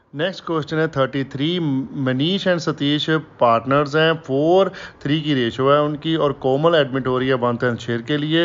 Next question है 33। Manish and Satish partners हैं, 4:3 की रेशो है उनकी, और कोमल एडमिट हो रही है 1/10 शेयर के लिए।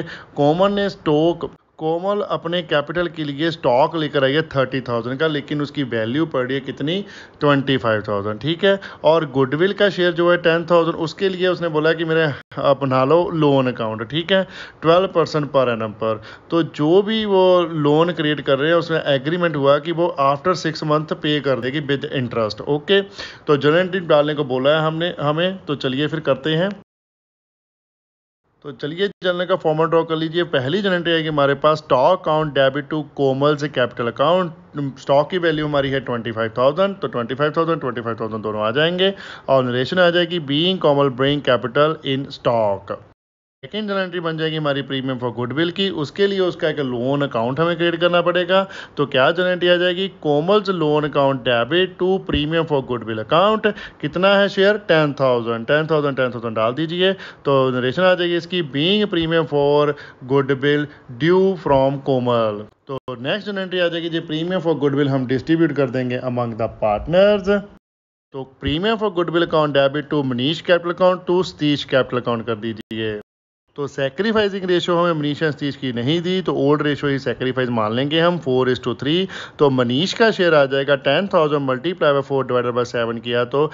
कोमल अपने कैपिटल के लिए स्टॉक लेकर आई है 30,000 का, लेकिन उसकी वैल्यू पड़ रही है कितनी, 25,000, ठीक है। और गुडविल का शेयर जो है 10,000, उसके लिए उसने बोला कि मेरे अपना लो लोन अकाउंट, ठीक है, 12% पर एनम पर। तो जो भी वो लोन क्रिएट कर रहे हैं उसमें एग्रीमेंट हुआ कि वो आफ्टर 6 मंथ पे कर देगी विद इंटरेस्ट। ओके, तो जर्नल एंट्री डालने को बोला है हमने हमें, तो चलिए फिर करते हैं। तो चलिए जर्नल का फॉर्मेट ड्रॉ कर लीजिए। पहली जर्नल एंट्री आएगी हमारे पास, stock account debit to Komal से कैपिटल अकाउंट। स्टॉक की वैल्यू हमारी है 25,000, तो 25,000 दोनों आ जाएंगे। और नरेशन आ जाएगी, being Komal bring capital in stock. Second journal entry बन जाएगी हमारी प्रीमियम फॉर गुडविल की। उसके लिए उसका एक लोन अकाउंट हमें क्रिएट करना पड़ेगा। तो क्या जर्नल एंट्री आ जाएगी, Komal's loan account debit to premium for goodwill account. कितना है शेयर, 10,000 डाल दीजिए। तो नरेशन आ जाएगी इसकी, being premium for goodwill due from Komal. तो नेक्स्ट जर्नल एंट्री आ जाएगी जी, प्रीमियम फॉर गुडविल हम डिस्ट्रीब्यूट कर देंगे अमंग द पार्टनर्स। तो premium for goodwill account debit to Manish capital account to Satish capital account कर दीजिए। तो सैक्रिफाइसिंग रेशो हमें मनीष एंड सतीश की नहीं दी, तो ओल्ड रेशो ही सैक्रिफाइस मान लेंगे हम, 4:3। तो मनीष का शेयर आ जाएगा 10,000 मल्टीप्लाई बाय 4 डिवाइडेड बाय 7 किया तो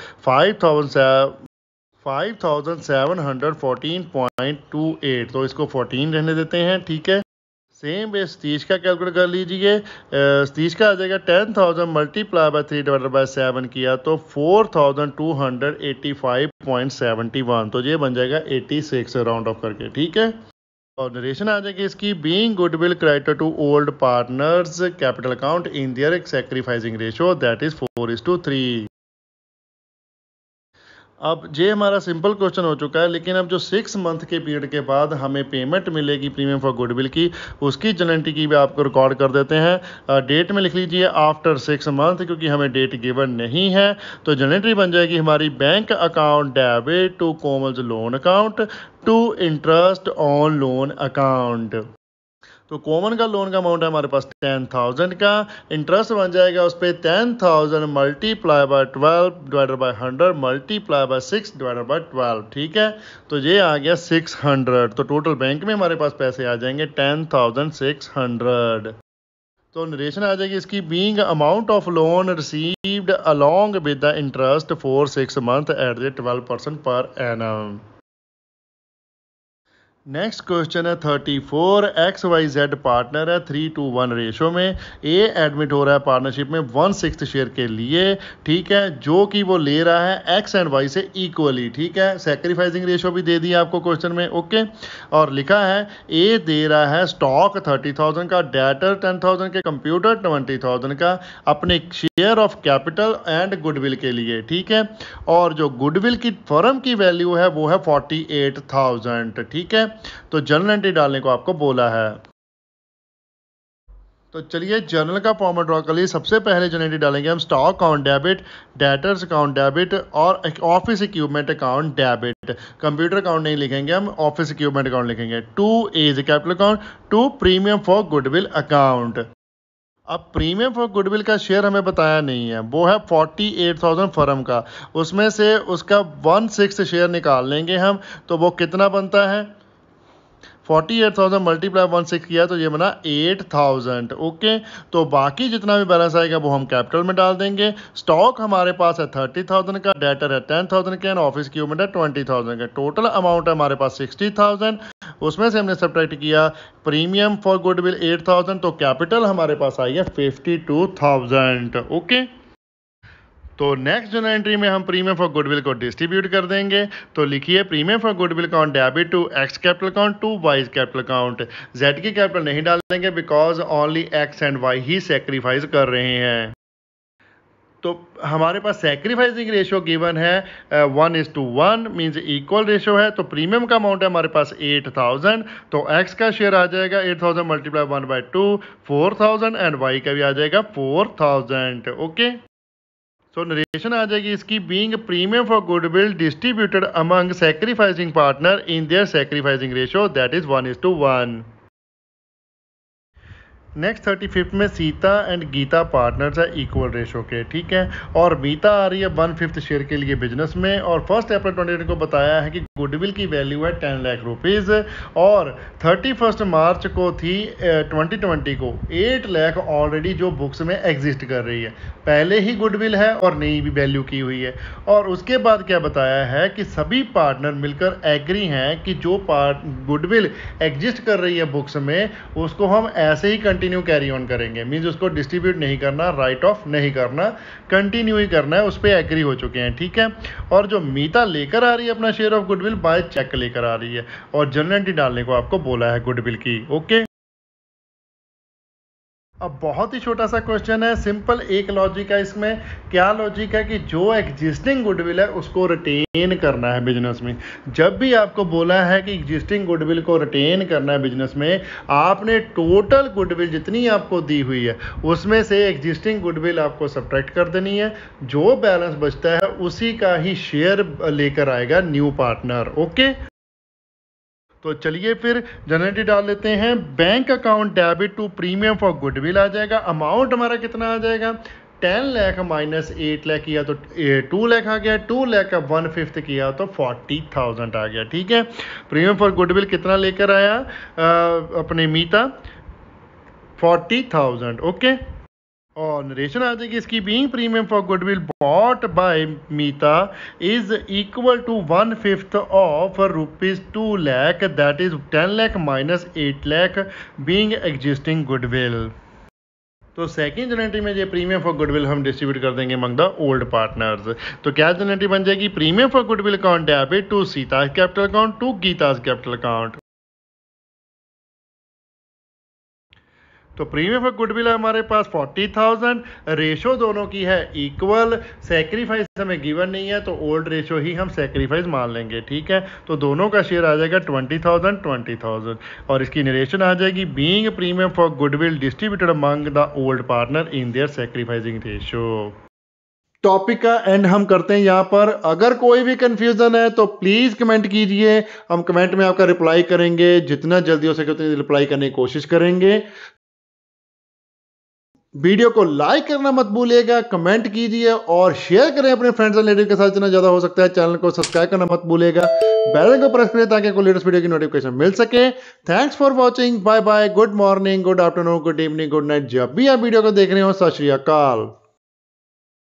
5,714.28। तो इसको 14 रहने देते हैं, ठीक है। सेम वे सतीश का कैलकुलेट कर लीजिए। सतीश का आ जाएगा 10,000 मल्टीप्लाई बाय 3 डिवाइडेड बाय 7 किया तो 4,285.71। तो ये बन जाएगा 86 राउंड ऑफ करके, ठीक है। और नरेशन आ जाएगी इसकी, being goodwill creditor to old partners capital account in their sacrificing ratio that is 4:3। अब ये हमारा सिंपल क्वेश्चन हो चुका है, लेकिन अब जो 6 मंथ के पीरियड के बाद हमें पेमेंट मिलेगी प्रीमियम फॉर गुडविल की, उसकी जर्नल एंट्री की भी आपको रिकॉर्ड कर देते हैं। डेट में लिख लीजिए आफ्टर 6 मंथ, क्योंकि हमें डेट गिवन नहीं है। तो जर्नल एंट्री बन जाएगी हमारी, bank account debit to Komal's loan account to interest on loan account. तो कॉमन का लोन का अमाउंट है हमारे पास 10,000 का, इंटरेस्ट बन जाएगा उस पर 10,000 multiply by 12 divided by 100 multiply by 6 divided by 12, ठीक है। तो ये आ गया 600। तो टोटल बैंक में हमारे पास पैसे आ जाएंगे 10,600। तो नरेशन आ जाएगी इसकी, being amount of loan received along with the interest for 6 month at the 12% per annum. Next question है 34। XYZ पार्टनर है 3:1 रेशो में। ए एडमिट हो रहा है पार्टनरशिप में 1/6 शेयर के लिए, ठीक है, जो कि वो ले रहा है एक्स एंड वाई से इक्वली, ठीक है। सैक्रिफाइसिंग रेशो भी दे दी आपको क्वेश्चन में, ओके। और लिखा है ए दे रहा है स्टॉक 30,000 का, डेटर 10,000 के, कंप्यूटर 20,000 का, अपने share of capital and goodwill के लिए, ठीक है। और जो गुडविल की फर्म की वैल्यू है वो है 48,000, ठीक है। तो जर्नल एंट्री डालने को आपको बोला है। तो चलिए जर्नल का फॉर्मेट ड्रॉ कर लिए। सबसे पहले जर्नल एंट्री डालेंगे हम, stock account debit, debtors account debit और office equipment account debit. Computer account नहीं लिखेंगे हम, ऑफिस इक्विपमेंट अकाउंट लिखेंगे। To A's capital account, to premium for goodwill account. अब प्रीमियम फॉर गुडविल का शेयर हमें बताया नहीं है, वो है 48,000 फर्म का, उसमें से उसका 1/6 शेयर निकाल लेंगे हम। तो वो कितना बनता है, 48,000 मल्टीप्लाई 1/6 किया तो ये बना 8,000, ओके। तो बाकी जितना भी बैलेंस आएगा वो हम कैपिटल में डाल देंगे। स्टॉक हमारे पास है 30,000 का, डेटर है 10,000 के, ऑफिस इक्विपमेंट है 20,000 का। टोटल अमाउंट है हमारे पास 60,000। उसमें से हमने सब्ट्रैक्ट किया प्रीमियम फॉर गुडविल 8,000, तो कैपिटल हमारे पास आई है 52,000, ओके। तो नेक्स्ट जर्नल एंट्री में हम प्रीमियम फॉर गुडविल को डिस्ट्रीब्यूट कर देंगे। तो लिखिए premium for goodwill account debit to X capital account to Y capital account. Z की कैपिटल नहीं डालेंगे because only X and Y ही सेक्रीफाइस कर रहे हैं। तो हमारे पास सैक्रिफाइसिंग रेशियो गिवन है 1:1 मीन्स इक्वल रेशियो है। तो प्रीमियम का अमाउंट है हमारे पास 8,000, तो एक्स का शेयर आ जाएगा 8,000 मल्टीप्लाई 1/2 4,000 एंड वाई का भी आ जाएगा 4,000, ओके। सो नरेशन आ जाएगी इसकी, being premium for goodwill distributed among sacrificing partner in their sacrificing ratio that is 1:1। Next 35th में सीता एंड गीता पार्टनर्स है इक्वल रेशो के, ठीक है। और मीता आ रही है 1/5 शेयर के लिए बिजनेस में, और 1 अप्रैल 2020 को बताया है कि गुडविल की वैल्यू है 10 लाख रुपीज़, और 31 मार्च को थी 2020 को 8 लाख ऑलरेडी जो बुक्स में एग्जिस्ट कर रही है, पहले ही गुडविल है और नई भी वैल्यू की हुई है। और उसके बाद क्या बताया है कि सभी पार्टनर मिलकर एग्री हैं कि जो गुडविल एग्जिस्ट कर रही है बुक्स में उसको हम ऐसे ही कंटिन्यू कैरी ऑन करेंगे, मींस उसको डिस्ट्रीब्यूट नहीं करना, राइट ऑफ नहीं करना, कंटिन्यू ही करना है, उस पर एग्री हो चुके हैं, ठीक है। और जो मीता लेकर आ रही है अपना share of goodwill by cheque लेकर आ रही है, और जनरल एंट्री डालने को आपको बोला है गुडविल की, ओके। अब बहुत ही छोटा सा क्वेश्चन है, सिंपल एक लॉजिक है इसमें। क्या लॉजिक है कि जो एग्जिस्टिंग गुडविल है उसको रिटेन करना है बिजनेस में। जब भी आपको बोला है कि एग्जिस्टिंग गुडविल को रिटेन करना है बिजनेस में, आपने टोटल गुडविल जितनी आपको दी हुई है उसमें से एग्जिस्टिंग गुडविल आपको सब्ट्रैक्ट कर देनी है, जो बैलेंस बचता है उसी का ही शेयर लेकर आएगा न्यू पार्टनर, ओके। तो चलिए फिर जनरल डाल लेते हैं। Bank account debit to premium for goodwill आ जाएगा। अमाउंट हमारा कितना आ जाएगा, 10 लाख माइनस 8 लाख किया तो 2 लाख आ गया, 2 लाख का 1/5 किया तो 40,000 आ गया, ठीक है। प्रीमियम फॉर गुडविल कितना लेकर आया अपने मीता, 40,000, ओके। और नरेशन आ जाएगी इसकी, being premium for goodwill bought by Mita is equal to 1/5 of ₹2 lakh, that is 10 lakh minus 8 lakh being existing goodwill. तो सेकंड जनरेटिव में ये प्रीमियम फॉर गुडविल हम डिस्ट्रीब्यूट कर देंगे अमंग द ओल्ड पार्टनर्स। तो क्या जनरेटिव बन जाएगी, premium for goodwill account debit to Sita capital account to Gita's capital account. तो प्रीमियम फॉर गुडविल है हमारे पास 40,000, रेशो दोनों की है इक्वल, सेक्रीफाइस हमें गिवन नहीं है तो ओल्ड रेशो ही हम सेक्रीफाइस मान लेंगे, ठीक है। तो दोनों का शेयर आ जाएगा 20,000, और इसकी नरेशन आ जाएगी, being premium for goodwill distributed among the old partner in their sacrificing ratio. Topic का एंड हम करते हैं यहाँ पर। अगर कोई भी कंफ्यूजन है तो प्लीज कमेंट कीजिए, हम कमेंट में आपका रिप्लाई करेंगे, जितना जल्दी हो सके उतनी रिप्लाई करने की कोशिश करेंगे। वीडियो को लाइक करना मत भूलिएगा, कमेंट कीजिए और शेयर करें अपने फ्रेंड्स एंड रिलेटिव के साथ जितना ज़्यादा हो सकता है। चैनल को सब्सक्राइब करना मत भूलिएगा, बेल आइकन को प्रेस करें ताकि आपको लेटेस्ट वीडियो की नोटिफिकेशन मिल सके। Thanks for watching, bye bye, good morning, good afternoon, good evening, good night, जब भी आप वीडियो को देख रहे हो। सत श्री अकाल।